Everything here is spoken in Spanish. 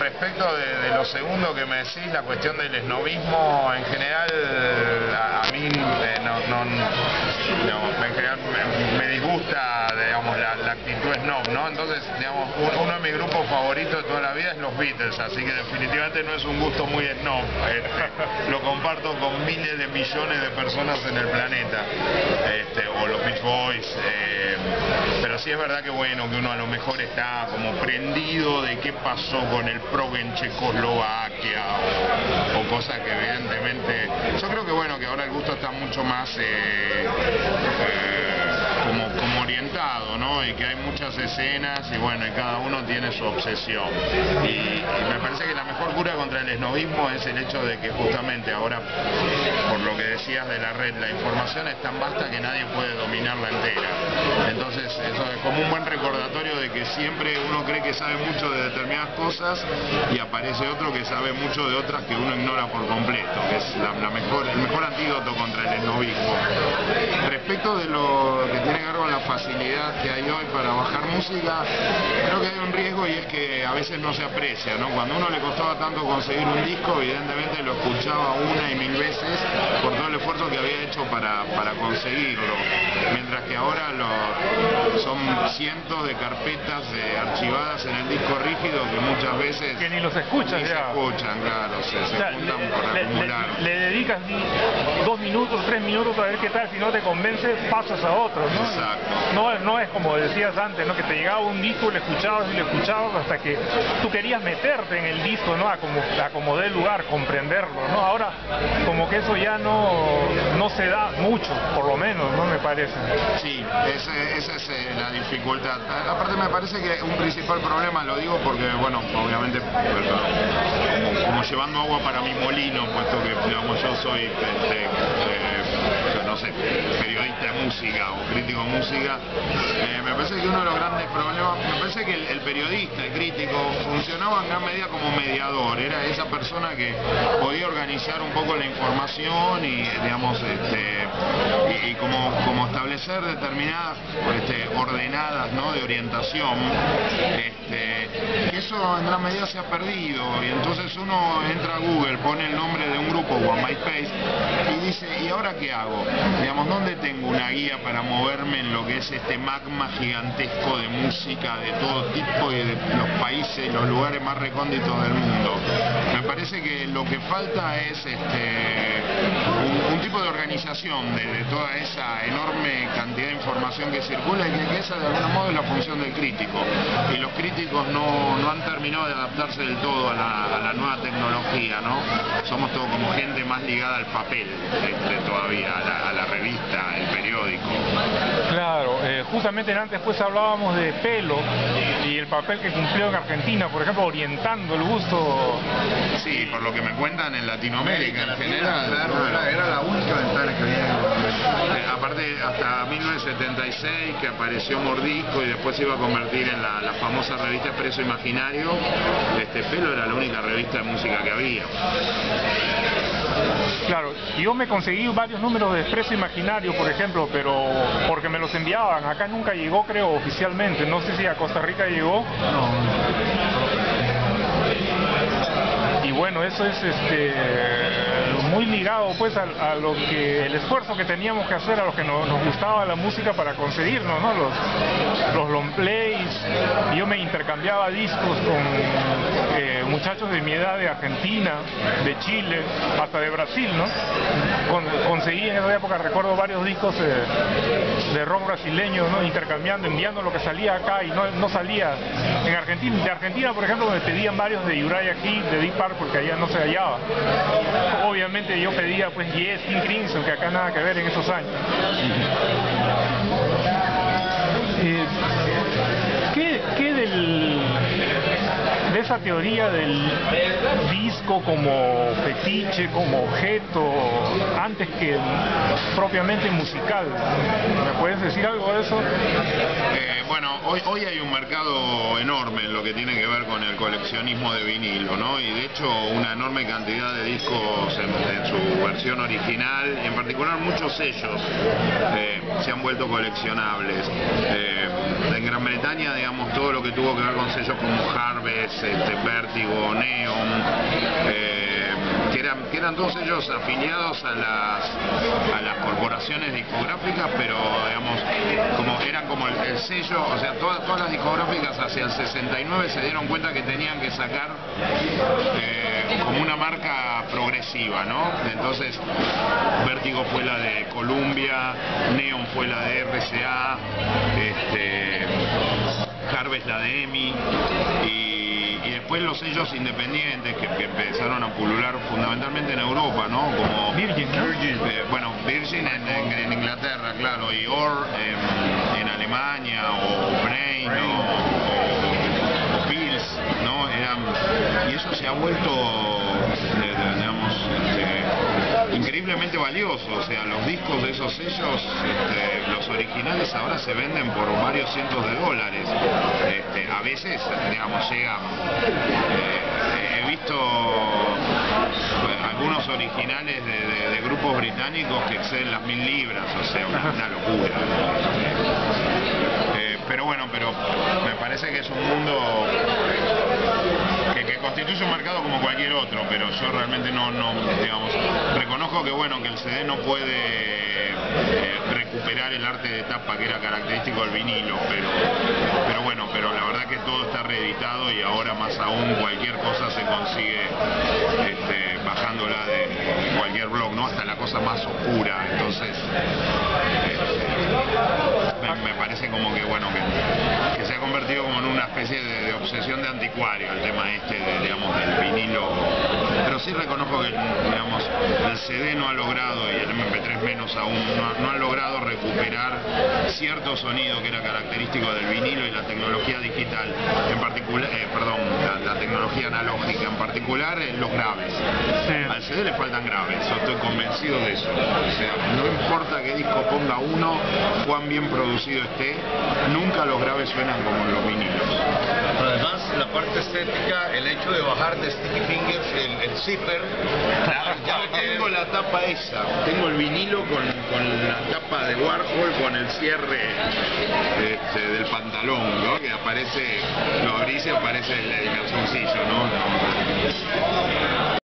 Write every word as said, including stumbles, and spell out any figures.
respecto de, de lo segundo que me decís, la cuestión del esnobismo, en general, a, a mí eh, no, no, no, en general me, me disgusta, digamos, la, la actitud snob, ¿no? Entonces, digamos, uno de mis grupos favoritos de toda la vida es los Beatles, así que definitivamente no es un gusto muy snob. Este, lo comparto con miles de millones de personas en el planeta, este, o los Beach Boys, eh, pero sí es verdad que bueno, que uno a lo mejor está como prendido de qué pasó con el prog en Checoslovaquia o, o cosas que evidentemente, yo creo que bueno, que ahora el gusto está mucho más eh, eh, como, como orientado, ¿no? Y que hay muchas escenas y bueno, y cada uno tiene su obsesión. Y, y me parece que la mejor cura contra el esnobismo es el hecho de que justamente ahora, por lo que decías de la red, la información es tan vasta que nadie puede dominarla entera. Entonces eso es como un buen recordatorio de que siempre uno cree que sabe mucho de determinadas cosas y aparece otro que sabe mucho de otras que uno ignora por completo, que es la, la mejor, el mejor antídoto contra el esnobismo. Respecto de lo que tiene que ver con la facilidad que hay hoy para bajar música, creo que hay un riesgo y es que a veces no se aprecia, ¿no? Cuando a uno le costaba tanto conseguir un disco, evidentemente lo escuchaba una y mil veces por todo el esfuerzo que había hecho para, para conseguirlo, mientras que ahora lo, son cientos de carpetas eh, archivadas en el disco rígido que muchas veces que ni los escuchan, ni ya. se escuchan, claro, se, se o sea, juntan le, por le, acumular. Le, le dedicas dos minutos, tres minutos a ver qué tal, si no te convence pasas a otro, ¿no? Exacto. No, no es como decías antes, ¿no? Que te llegaba un disco, lo escuchabas y lo escuchabas hasta que tú querías meterte en el disco, ¿no? A como, a como dé lugar, comprenderlo, ¿no? Ahora como que eso ya no, no se da mucho, por lo menos, ¿no? Me parece. Sí, ese, esa es eh, la dificultad. Aparte me parece que un principal problema, lo digo porque, bueno, obviamente como, como llevando agua para mi molino, puesto que, digamos, yo soy este, eh, no sé, periodista de música o crítico de música, eh, me parece que uno de los grandes problemas, me parece que el, el periodista, el crítico, funcionaba en gran medida como mediador, era esa persona que podía organizar un poco la información y, digamos, este, y, y como, como establecer determinadas este, ordenadas, ¿no? De orientación, este, que eso en gran medida se ha perdido, y entonces uno entra a Google, pone el nombre de un grupo o a MySpace y dice, ¿y ahora qué hago? Digamos, ¿dónde tengo una guía para moverme en lo que es este magma gigantesco de música de todo tipo y de los países, los lugares más recónditos del mundo? Me parece que lo que falta es este, un, un tipo de organización de, de toda esa enorme cantidad de información que circula, y que, que esa de algún modo es la función del crítico. Y los críticos no, no han terminado de adaptarse del todo a la, a la nueva tecnología, ¿no? Somos todos como gente más ligada al papel este, todavía, a la, a la revista, el periódico. Claro, eh, justamente antes pues hablábamos de Pelo y el papel que cumplió en Argentina, por ejemplo, orientando el gusto. Sí, por lo que me cuentan en Latinoamérica en general. Claro, claro. Era la única ventana que había. Eh, aparte, hasta mil novecientos setenta y seis, que apareció Mordisco y después se iba a convertir en la, la famosa revista Expreso Imaginario, este Pelo era la única revista de música que había. Claro, yo me conseguí varios números de Expreso Imaginario, por ejemplo, pero porque me los enviaban. Acá nunca llegó, creo, oficialmente. No sé si a Costa Rica llegó. No. Y bueno, eso es este muy ligado pues a, a lo que el esfuerzo que teníamos que hacer a los que no, nos gustaba la música para conseguirnos, ¿no? Los, los long plays. Y yo me intercambiaba discos con eh, muchachos de mi edad de Argentina, de Chile, hasta de Brasil, ¿no? Con, conseguí en esa época, recuerdo, varios discos eh, de rock brasileño, ¿no? Intercambiando, enviando lo que salía acá y no, no salía en Argentina. De Argentina, por ejemplo, me pedían varios de Uriah Heep, de Deep Purple, porque allá no se hallaba. Obviamente yo pedía pues Yes, King Crimson, que acá nada que ver en esos años. Eh, ¿qué, qué del, de esa teoría del disco como fetiche, como objeto, antes que propiamente musical? ¿Me puedes decir algo de eso? Eh, bueno, hoy, hoy hay un mercado enorme en lo que tiene que ver con el coleccionismo de vinilo, ¿no? Y de hecho una enorme cantidad de discos en, en su versión original, y en particular muchos sellos eh, se han vuelto coleccionables. Eh, en Gran Bretaña, digamos, todo lo que tuvo que ver con sellos como Harvest, este, Vértigo, Neon, eh, que, eran, que eran todos ellos afiliados a las, a las corporaciones discográficas, pero digamos, como eran como el, el sello, o sea, todas, todas las discográficas hacia el sesenta y nueve se dieron cuenta que tenían que sacar eh, como una marca progresiva, ¿no? Entonces, Vértigo fue la de Columbia, Neon fue la de R C A, este, Harvest la de EMI, y, y después los sellos independientes que, que empezaron a pulular fundamentalmente en Europa, ¿no? Como Virgin, ¿no? Virgin, eh, bueno, Virgin en, en, en Inglaterra, claro, y O R en, en Alemania, o Brain, o, o, o Pils, ¿no? Eran, y eso se ha vuelto, eh, digamos, este, increíblemente valioso. O sea, los discos de esos sellos, este, los originales ahora se venden por varios cientos de dólares. Este, a veces, digamos, llega, eh, he visto bueno, algunos originales de, de, de grupos británicos que exceden las mil libras, o sea, una, una locura. Eh, pero bueno, pero me parece que es un mundo que, que constituye un mercado como cualquier otro, pero yo realmente no, no, digamos, reconozco que bueno, que el C D no puede eh, recuperar el arte de tapa que era característico del vinilo, pero, pero bueno, pero la verdad que todo está reeditado y ahora más aún cualquier cosa se consigue este, bajándola de, de cualquier blog, ¿no? Hasta la cosa más oscura, entonces este, me, me parece como que bueno, que, que se ha convertido como en una especie de, de obsesión de anticuario el tema este de, digamos, del vinilo, pero sí reconozco que digamos, el C D no ha logrado, y el M P tres menos aún, no, no han logrado recuperar cierto sonido que era característico del vinilo y la tecnología digital, en particular, eh, perdón, la, la tecnología analógica, en particular eh, los graves. Sí. Al C D le faltan graves, yo estoy convencido de eso. O sea, no importa qué disco ponga uno, cuán bien producido esté, nunca los graves suenan como en los vinilos. Pero además, la parte estética, el hecho de bajar de Sticky Fingers el, el zipper. Ya tengo la tapa esa, tengo el vinilo con, con la tapa de Warhol, con el cierre este, del pantalón, ¿no? Que aparece, lo abrís y aparece el, el calzoncillo, ¿no?